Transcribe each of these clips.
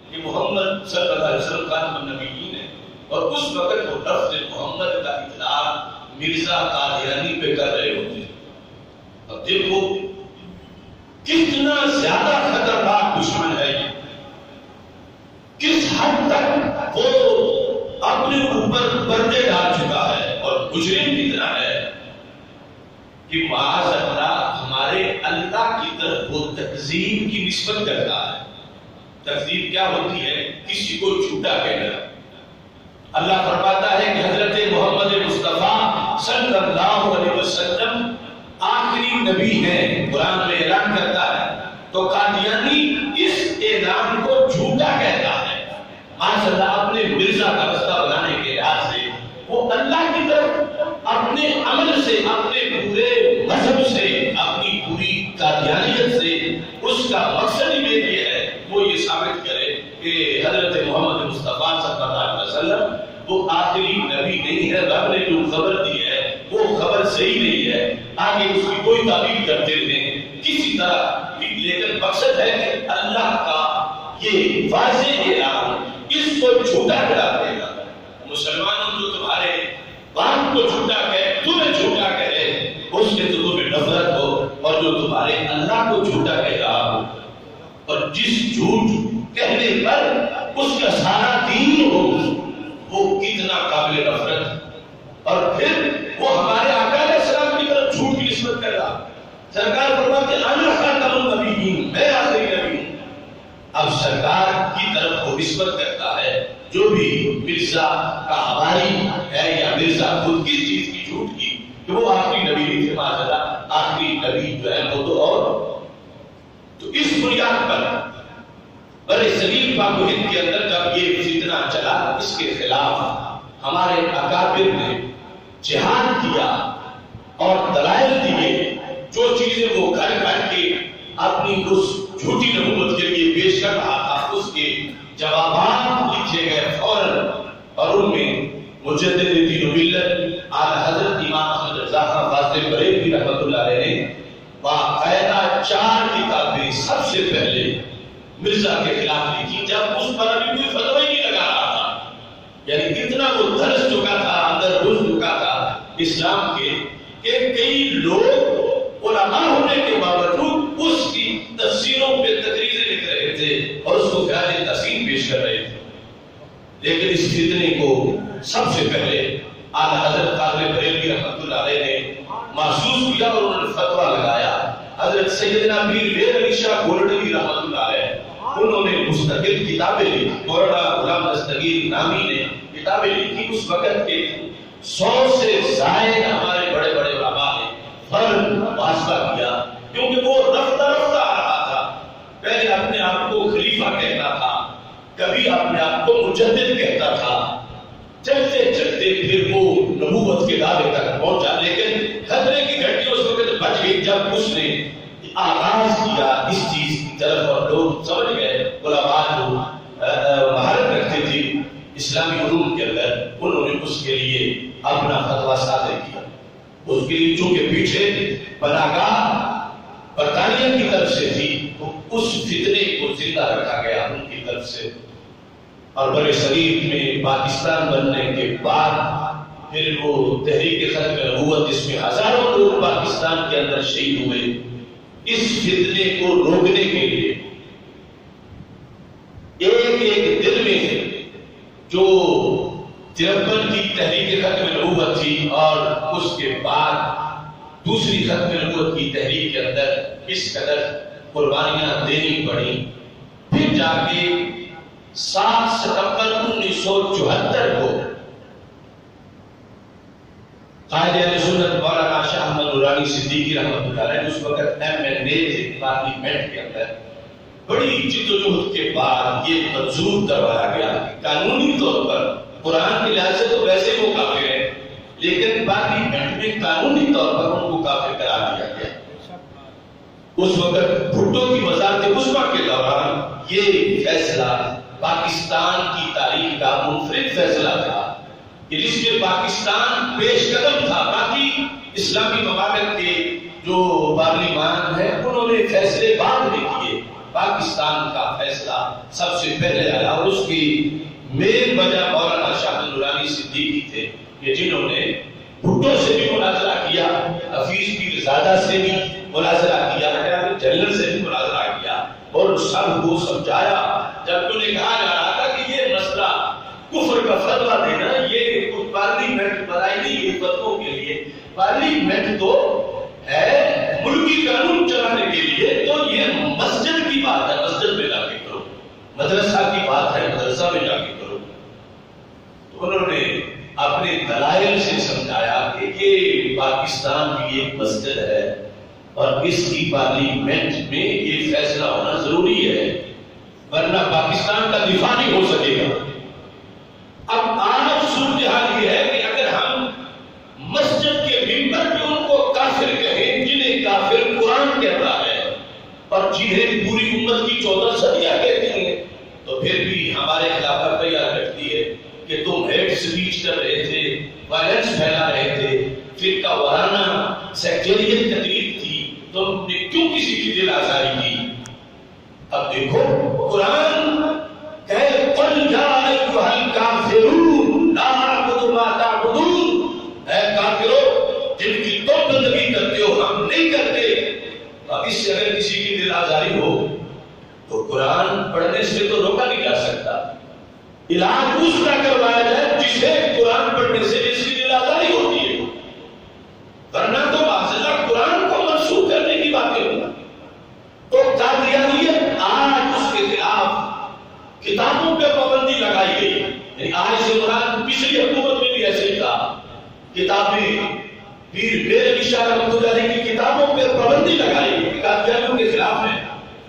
کہ محمد صلی اللہ علیہ وسلم خاتم النبیین ہے، اور اس وقت وہ لفظ محمد کا اطلاق مرزا قادیانی پہ کر رہے ہوتے ہیں۔ اب دیکھو کتنا زیادہ خطرناک دشمن ہے یہ، کس حد تک وہ اپنے اوپر پردے ڈال چکا ہے، اور مجرم کتنا ہے کہ معاذ اللہ ہمارے اللہ کی طرف وہ تکذیب کی نسبت کرتا ہے۔ تکذیب کیا ہوتی ہے؟ کسی کو جھوٹا کہنا۔ اللہ فرماتا ہے کہ حضرت محمد مصطفیٰ صلی اللہ علیہ وسلم آخری نبی ہیں، قرآن میں اعلان کرتا ہے، تو قادیانی اس اعلان کو جھوٹا کہتا ہے۔ معاذ اللہ اپنے مرزا کا رستہ بنانے کے لحاظ سے وہ اللہ کی طرف اپنے عمل سے، اپنے پورے مذہب سے، اپنی پوری قادیانیت سے اس کا مقصد ہی یہ ہے وہ یہ ثابت کرے کہ حضرت محمد مصطفیٰ صلی اللہ علیہ وسلم وہ آخری نبی نہیں ہے، رب نے جو خبر دی ہے وہ خبر صحیح نہیں ہے، آگے اس کی کوئی تعبیر کرتے رہیں کسی طرح، لیکن مقصد ہے کہ اللہ کا یہ واضح اعلان اس کو جھوٹا کرا دے گا۔ مسلمانوں جو تمہارے باپ کو جھوٹا کہے، تمہیں جھوٹا کہے، اس سے تو تمہیں نفرت ہو، اور جو تمہارے اللہ کو جھوٹا کہہ رہا ہو، اور جس جھوٹ کہنے پر اس کا سارا دین ہو، وہ کتنا قابل نفرت، اور پھر وہ ہمارے آقا علیہ السلام کی طرف جھوٹ کی نسبت کر رہا۔ سرکار فرماتے ہیں انا خاتم النبیین، میں آخری نبی ہوں۔ اب سرکار کی طرف وہ نسبت کرتا ہے جو بھی مرزا کا حواری ہے یا مرزا خود کس چیز کی جھوٹ کی کہ وہ آخری نبی نہیں تھے، معاذ آخری نبی جو ہے وہ تو اور۔ تو اس بنیاد پر برے صغیر پاک و ہند کے اندر جب یہ فتنہ چلا، اس کے خلاف ہمارے اکابر نے جہاد کیا اور دلائل دیے، جو چیزیں وہ گھر گھر کے اپنی اس جھوٹی نبوت کے لیے پیش کر رہا تھا، اس کے جوابات لکھے گئے فوراً، اور ان میں مجدد دین و ملت اعلی حضرت امام احمد رضا خان فاضل بریلوی رحمۃ اللہ علیہ نے باقاعدہ 4 کتابیں سب سے پہلے مرزا کے خلاف لکھی، جب اس پر ابھی کوئی فتوی نہیں لگا رہا تھا، یعنی اتنا وہ دھنس چکا تھا، اندر گھس چکا تھا اسلام کے، کہ کئی لوگ علماء ہونے کے باوجود اس کی تفسیروں پہ تقریریں لکھ رہے تھے اور اس کو خیال تحسین پیش کر رہے تھے۔ لیکن اس فتنے کو سب سے پہلے اعلی حضرت فاضل بریلوی رحمۃ اللہ علیہ نے محسوس کیا اور انہوں نے فتویٰ لگایا۔ حضرت سیدنا پیر ویر علی شاہ گولڈوی رحمۃ اللہ علیہ انہوں نے مستقل کتابیں لکھی، مولانا غلام دستگیر نامی نے کتابیں لکھی۔ اس وقت کے 100 سے زائد ہمارے بڑے بڑے علماء نے فرق محاسبہ کیا، کیونکہ وہ رفتہ رفتہ آ رہا تھا، پہلے اپنے آپ کو خلیفہ کہتا تھا، کبھی اپنے آپ کو مجدد کہتا تھا، چلتے چلتے پھر وہ نبوت کے دعوے تک پہنچا، لیکن خطرے کی گھنٹی اس وقت بچ گئی جب اس نے آغاز کیا اس چیز کی طرف، اور لوگ سمجھ گئے، علماء جو مہارت رکھتے تھے اسلامی علوم کے اندر، انہوں نے اس کے لیے اپنا فتویٰ صادر کیا۔ اس کے لیے چونکہ پیچھے پناہگاہ برطانیہ کی طرف سے تھی، تو اس فتنے کو زندہ رکھا گیا ان کی طرف سے، اور برے صغیر میں پاکستان بننے کے بعد پھر وہ تحریک ختم نبوت، جس میں ہزاروں لوگ پاکستان کے اندر شہید ہوئے، اس فتنے کو روکنے کے لیے ایک ایک دن میں جو 53 کی تحریک ختم نبوت تھی اور اس کے بعد دوسری ختم نبوت کی تحریک کے اندر اس قدر قربانیاں دینی پڑی، پھر جا کے 7 ستمبر 1974 کو قائد اہل سنت مولانا شاہ احمد نورانی صدیقی رحمۃ اللہ علیہ، اس وقت MNA تھے پارلیمنٹ کے اندر، بڑی جدوجہد کے بعد یہ منظور کروایا گیا قانونی طور پر۔ قرآن کے لحاظ سے تو ویسے وہ کافر ہیں، لیکن پارلیمنٹ میں قانونی طور پر ان کو کافر قرار دیا گیا۔ اس وقت بھٹو کی وزارت عظمیٰ کے دوران یہ فیصلہ پاکستان کی تاریخ کا منفرد فیصلہ تھا، جس میں پاکستان پیش قدم تھا۔ باقی اسلامی ممالک کے جو پارلیمان ہیں انہوں نے فیصلے بعد میں کیے، پاکستان کا فیصلہ سب سے پہلے آیا، اور اس کی مین وجہ مولانا شاہ نورانی صدیقی تھے، کہ جنہوں نے بھٹو سے بھی مناظرہ کیا، حفیظ پیر زادہ سے بھی مناظرہ کیا، جنرل سے بھی مناظرہ کیا، اور سب کو سمجھایا۔ جب انہیں کہا جا رہا تھا کہ یہ مسئلہ کفر کا فتویٰ دینا یہ کوئی پارلیمنٹ بنائی نہیں گئی فتووں کے لیے، پارلیمنٹ تو ہے ملکی قانون چلانے کے لیے، تو یہ مسجد کی بات ہے، مسجد میں جا کے کرو، مدرسہ کی بات ہے، مدرسہ میں جا کے کرو۔ تو انہوں نے اپنے دلائل سے سمجھایا کہ یہ پاکستان کی ایک مسجد ہے اور اس کی پارلیمنٹ میں یہ فیصلہ ہونا ضروری ہے، ورنہ پاکستان کا دفاع نہیں ہو سکے گا۔ اب آج صورتحال یہ ہے کہ اگر ہم مسجد کے ممبر پہ ان کو کافر کہیں، جنہیں کافر قرآن کہتا ہے اور جنہیں پوری امت کی 14 صدیاں کہتے ہیں، تو پھر بھی ہمارے خلاف تیار کرتی ہے کہ تم ہیٹ سپیچ کر رہے تھے، وائلنس پھیلا رہے تھے، فرقہ وارانہ سیکٹریت تقریر تھی، تم نے کیوں کسی کی دل آزاری کی؟ اب دیکھو قرآن کہ قل یا ایھا الکافرون لا اعبد ما تعبدون، اے کافرو جن کی تم بندگی کرتے ہو ہم نہیں کرتے۔ اب اس سے اگر کسی کی دل آزاری ہو تو قرآن پڑھنے سے تو روکا نہیں جا سکتا، علاج اس کا کروایا جائے جسے قرآن پڑھنے سے جس کی دل آزاری ہوتی ہے، ورنہ تو باضابطہ قرآن کو منسوخ کرنے کی باتیں ہونا۔ تو قادیانیت آج اس کے خلاف کتابوں پہ پابندی لگائی گئی، یعنی آج سے مراد پچھلی حکومت میں بھی ایسے ہی تھا، کتابیں پیر میرے اشارہ رحمۃ اللہ کی کتابوں پہ پابندی لگائی گئی، قادیانیوں کے خلاف ہے۔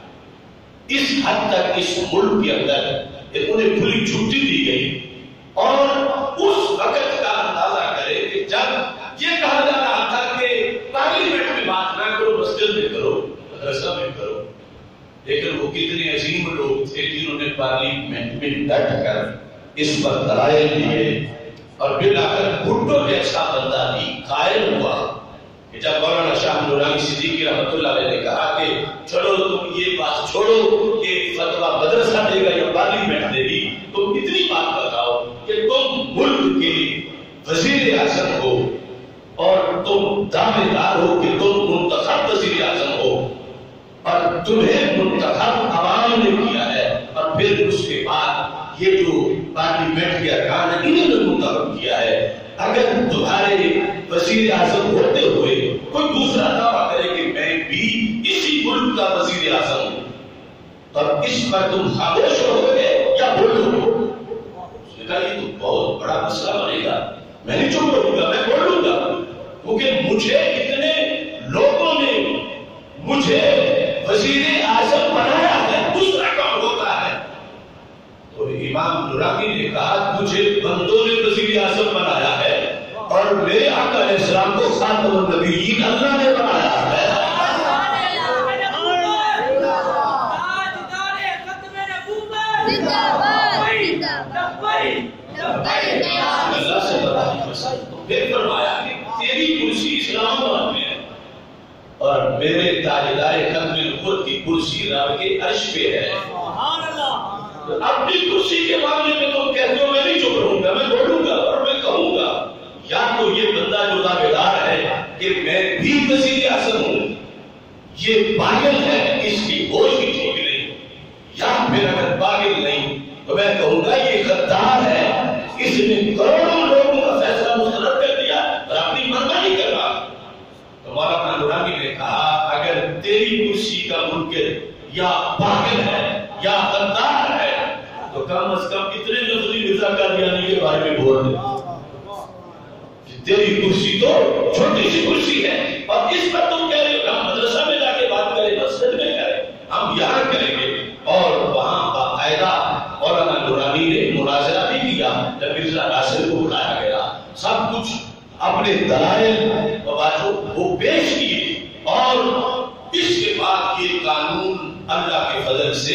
اس حد تک اس ملک کے اندر انہیں کھلی چھٹی دی گئی، اور اس وقت کا اندازہ کرے کہ جب یہ کہا جا رہا تھا کہ پارلیمنٹ میں بات نہ کرو، مسجد میں کرو، مدرسہ میں کرو، لیکن وہ کتنے عظیم لوگ تھے جنہوں نے پارلیمنٹ میں ڈٹ کر اس پر دلائل دیے، اور پھر آ کر بھٹو جیسا بندہ بھی قائل ہوا کہ جب مولانا شاہ نورانی صدیقی رحمۃ اللہ علیہ نے کہا کہ چلو تم یہ بات چھوڑو کہ فتویٰ مدرسہ دے گا یا پارلیمنٹ دے گی، تم اتنی بات بتاؤ کہ تم ملک کے وزیر اعظم ہو اور تم دعوے دار ہو کہ تم منتخب وزیر اعظم ہو، اور تمہیں منتخب عوام نے کیا ہے، اور پھر اس کے بعد یہ جو پارلیمنٹ کے ارکان ہیں انہوں نے منتخب کیا ہے، اگر تمہارے وزیر اعظم ہوتے ہوئے کوئی دوسرا دعویٰ کرے کہ میں بھی اسی ملک کا وزیر اعظم ہوں، اور اس پر تم خاموش ہو گے یا بولو گے؟ اس نے کہا یہ تو بہت بڑا مسئلہ بنے گا، میں نہیں چپ رہوں گا، میں بولوں گا، کیونکہ مجھے اتنے لوگوں نے مجھے وزیر اعظم بنایا ہے، دوسرا کام ہوتا ہے۔ تو امام نورانی نے کہا تجھے بندوں نے وزیر اعظم بنایا ہے، اور میرے آقا علیہ السلام کو خاتم النبیین اللہ نے بنایا ہے۔ اللہ سے پھر فرمایا کہ تیری کرسی اسلام آباد میں ہے، اور میرے تاجدار ختم نبوت کی کرسی رب کے عرش پہ ہے۔ اپنی کرسی کے معاملے میں تم کہتے ہو میں نہیں چپ رہوں گا، میں بولوں گا اور میں کہوں گا، یا تو یہ بندہ جو دعوے دار ہے کہ میں بھی وزیر اعظم ہوں یہ پاگل ہے، اس کی ہوش ہی ٹھیک نہیں، یا پھر اگر پاگل نہیں تو میں کہوں گا یہ غدار ہے، اس نے کروڑوں لوگوں کا فیصلہ مسترد کر دیا اور اپنی منمانی کر رہا۔ تو مولانا نورانی نے کہا اگر تیری کرسی کا منکر یا پاگل ہے یا غدار ہے تو کم از کم اتنے لفظی مرزا قادیانی کے بارے میں بول دے، تیری کرسی تو چھوٹی سی کرسی ہے، اور اس پر تم کہہ رہے ہو ہم مدرسہ میں جا کے بات کریں، مسجد میں کریں، ہم یہاں کریں گے۔ اور وہاں باقاعدہ مولانا نورانی نے مناظرہ بھی کیا، جب مرزا ناصر کو بلایا گیا، سب کچھ اپنے دلائل وہ پیش کیے، اور اس کے بعد یہ قانون اللہ کے فضل سے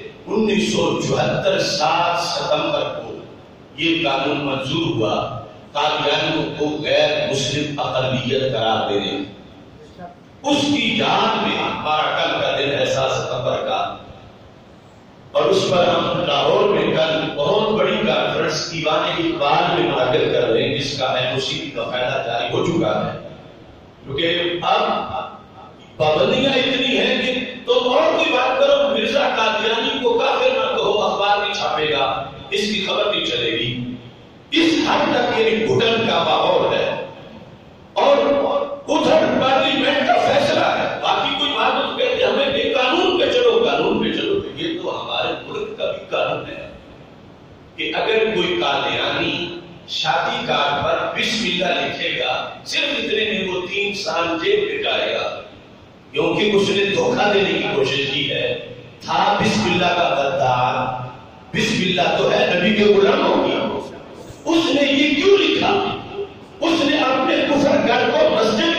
1974 7 ستمبر کو یہ قانون منظور ہوا، قادیانیوں کو غیر مسلم اقلیت قرار دینے۔ اس کی یاد میں ہمارا کل کا دن ہے 7 ستمبر کا، اور اس پر ہم لاہور میں کل بہت بڑی کانفرنس دیوان اقبال میں منعقد کر رہے ہیں، جس کا NOC کی باقاعدہ جاری ہو چکا ہے، کیونکہ اب پابندیاں اتنی ہیں کہ تم اور کوئی بات کرو، مرزا قادیانی کو کافر نہ کہو، اخبار نہیں چھاپے گا، اس کی خبر نہیں چلے گی۔ اس حد تک یہ گھٹن کا ماحول ہے، اور ادھر پارلیمنٹ کا فیصلہ ہے، باقی کوئی بات تو کہتے ہمیں کہ قانون پہ چلو، قانون پہ چلو۔ یہ تو ہمارے ملک کا بھی قانون ہے کہ اگر کوئی قادیانی شادی کارڈ پر بسم اللہ لکھے گا، صرف اتنے میں وہ 3 سال جیل میں جائے گا، کیونکہ اس نے دھوکہ دینے کی کوشش کی ہے۔ تھا بسم اللہ کا غدار، بسم اللہ تو ہے نبی کے غلاموں کی، اس نے یہ کیوں لکھا؟ اس نے اپنے کفر گھر کو مسجد